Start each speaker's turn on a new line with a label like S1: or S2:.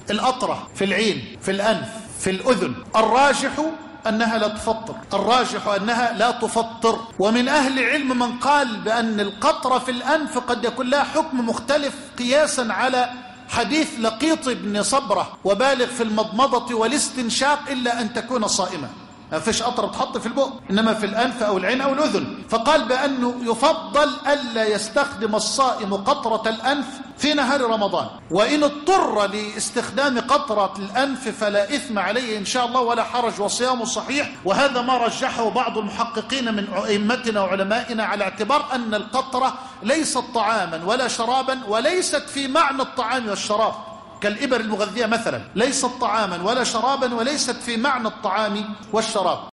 S1: القطرة في العين، في الأنف، في الأذن، الراجح أنها لا تفطر، الراجح أنها لا تفطر. ومن أهل العلم من قال بأن القطرة في الأنف قد يكون لها حكم مختلف قياسا على حديث لقيط بن صبرة وبالغ في المضمضة والاستنشاق إلا أن تكون صائمة. ما فيش قطرة بتحط في البق، إنما في الأنف أو العين أو الأذن. فقال بأنه يفضل ألا يستخدم الصائم قطرة الأنف في نهار رمضان، وإن اضطر لاستخدام قطرة الأنف فلا إثم عليه إن شاء الله ولا حرج وصيامه صحيح. وهذا ما رجحه بعض المحققين من أئمتنا وعلمائنا على اعتبار أن القطرة ليست طعاما ولا شرابا، وليست في معنى الطعام والشراب كالإبر المغذية مثلا، ليست طعاما ولا شرابا وليست في معنى الطعام والشراب.